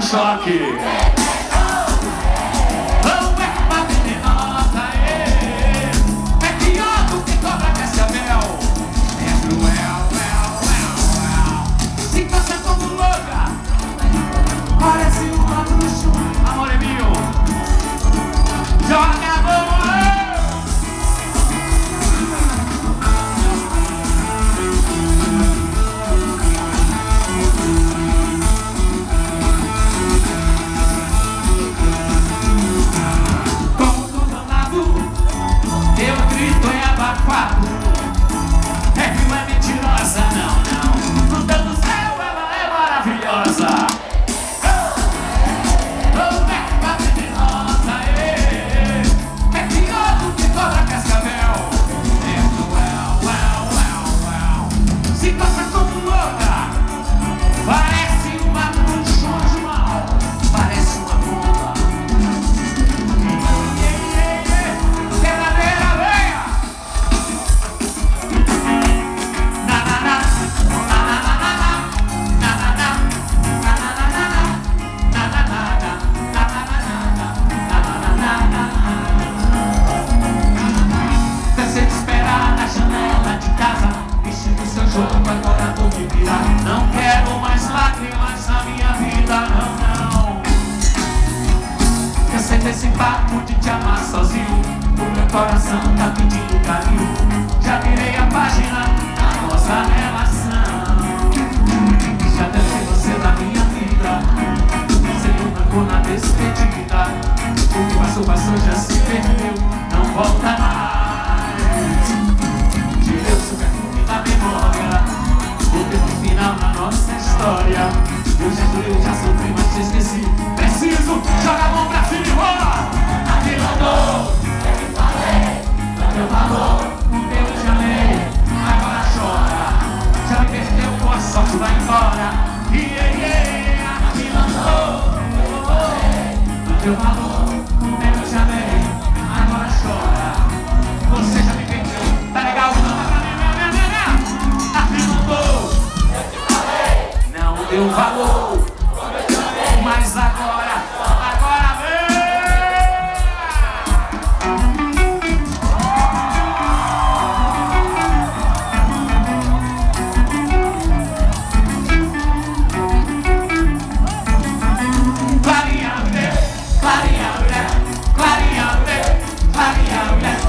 choque. Não quero mais lágrimas na minha vida, não. Cansei desse papo de te amar sozinho. O meu coração tá pedindo carinho. Já virei a página da nossa relação. Já deixei você da minha vida. Sem um rancor na despedida. O que passou, passou, já se perdeu. Não volta mais. Tirei o seu perfume da memória. No final na nossa história. Eu já sofri, mas te esqueci. Preciso, joga a mão pra cima e rola. Aquilo andou, eu me falei. Não deu valor, eu te amei. Agora chora, já me perdeu, boa sorte, vai embora. Aquilo andou, eu me falei. Não deu valor, eu te amei. Agora chora, você já me perdeu. Tá legal? Deu valor, mas agora vem! Clarinha, mulher, clarinha, mulher, clarinha, mulher, clarinha, mulher,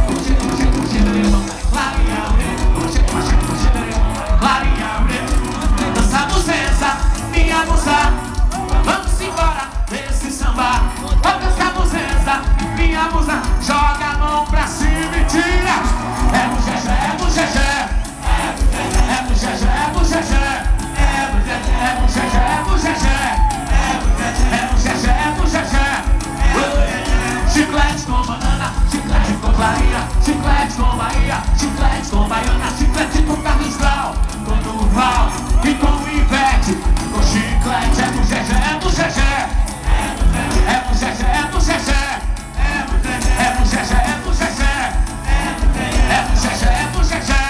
clarinha, mulher, dançamos essa. Minha musa, vamos embora nesse samba. Vamos dançamos essa, minha musa. Joga a mão pra cima e tira. É bugegé, é bugegé. É bugegé, é bugegé. É bugegé, é bugegé. É bugegé, é bugegé. Chiclete com banana, chiclete com clarinha, chiclete com Bahia, chiclete com baiana, chiclete com Carlos Grau, com Duval e com Ivete. Chiclete é bugegé, é bugegé. É bugegé, é bugegé. É bugegé, é bugegé. É bugegé, é bugegé.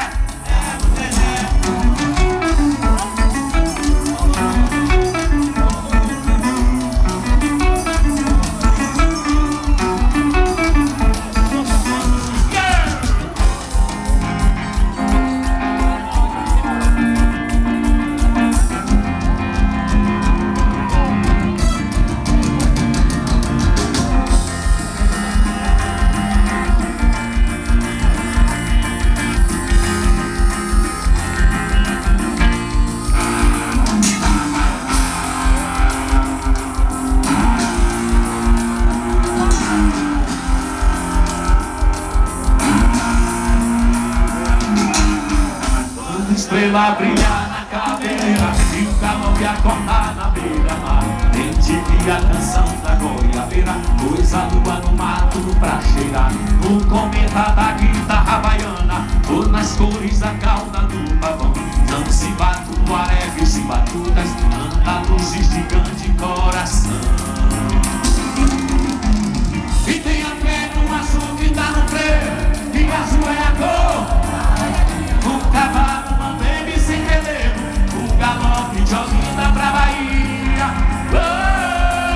Estrela brilhar na caveira e o galope acordar na beira-mar. Dentive a canção da goiabeira, pôs a lua no mato pra cheirar. No cometa da guitarra baiana, ou nas cores da cauda do pavão. Não se bate no areve, se batutas, anda luzes de grande coração. E tem a fé no azul que tá no preto, e azul é a cor. O cavalo manteve sem relevo, o galope de Olinda pra Bahia. Oh!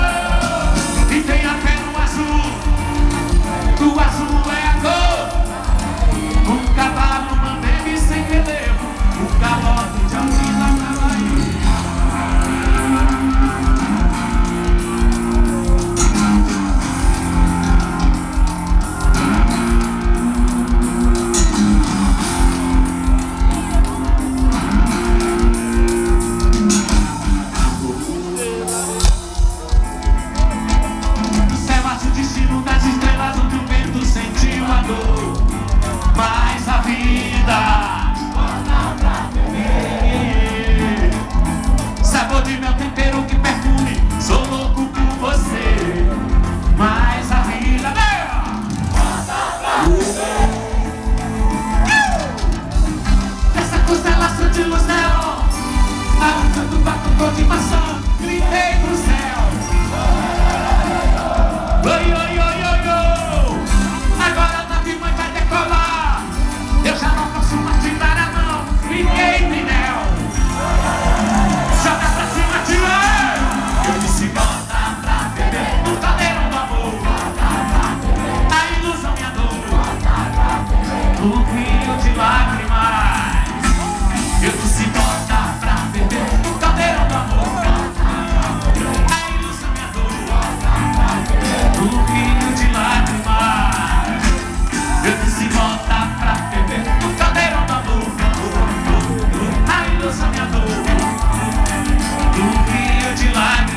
rio de lágrimas. Eu disse bota pra beber, caldeirão do amor. A ilusão me adora, no rio de lágrimas. Eu disse bota pra beber, caldeirão do amor. A ilusão me adora, no rio de lágrimas.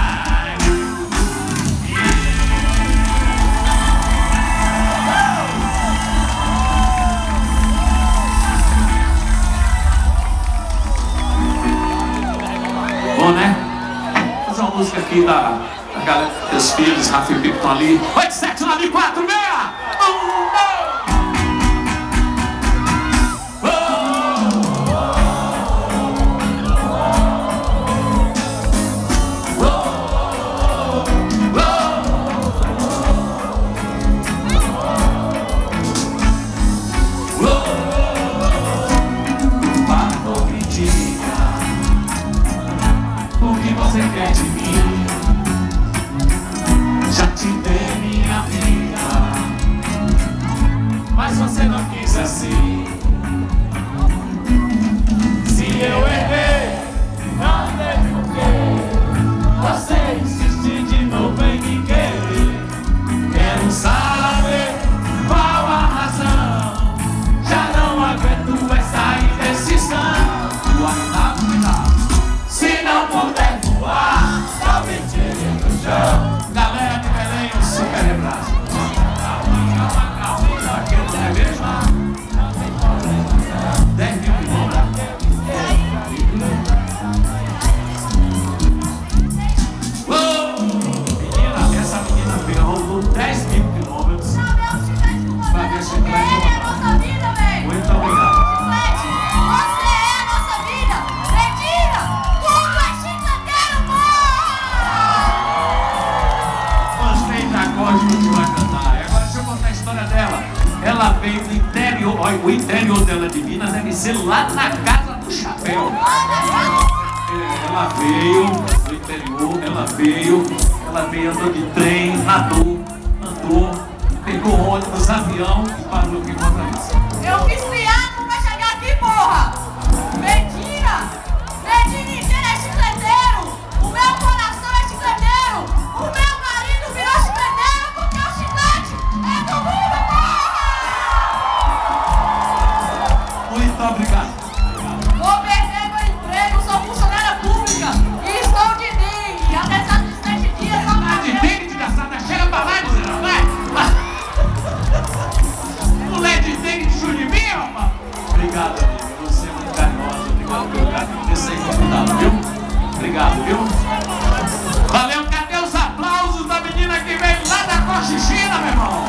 Bom, né? Vou fazer uma música aqui da galera, meus filhos, Rafa e Pico estão ali. 879446! Você quer de mim? Já te dei minha vida, mas você não quis assim. Se eu errei, não sei porquê. Você insiste de novo em me querer. Quero saber qual a razão. Já não aguento essa indecisão. Se não puder só me tire do chão. Galera de Belém, eu sou celebrado. Aqui não é mesmo? 10 mil quilômetros. Menina, essa menina andou 10 mil quilômetros pra ver se vai voltar. Muito obrigado. Agora deixa eu contar a história dela. Ela veio do interior, olha, o interior dela de Minas deve ser lá na Casa do Chapéu. Ela veio do interior, ela veio andando de trem, andou, pegou ônibus, avião e parou aqui contra isso. Eu fiz triatlo pra chegar aqui, porra! Mentira! Mentira inteira é chicleteiro! O meu coração é chicleteiro! O meu marido virou chicleteiro porque o chiclete é comigo, porra! Muito obrigado. Vou perder meu emprego, sou funcionária pública e estou de dengue. Até 7 dias só pra De dengue, desgraçada, chega pra lá, miserável, vai! Mulher de dengue de churrimim, rapaz! Obrigado, amiga, você é muito carinhosa, obrigado pelo carinho, esse aí convidado, viu? Obrigado, viu? Valeu, cadê os aplausos da menina que veio lá da Cochichina, meu irmão?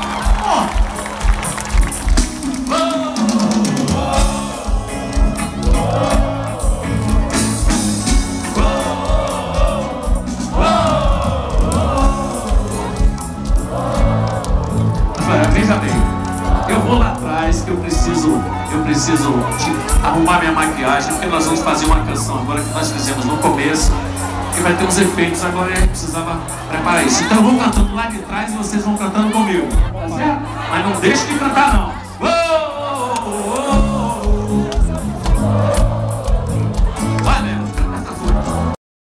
Agora, veja bem, eu vou lá atrás que eu preciso arrumar minha maquiagem, porque nós vamos fazer uma canção agora que nós fizemos no começo, que vai ter uns efeitos agora e a gente precisava preparar isso. Então eu vou cantando lá de trás e vocês vão cantando comigo, tá certo? Mas não deixe de cantar não.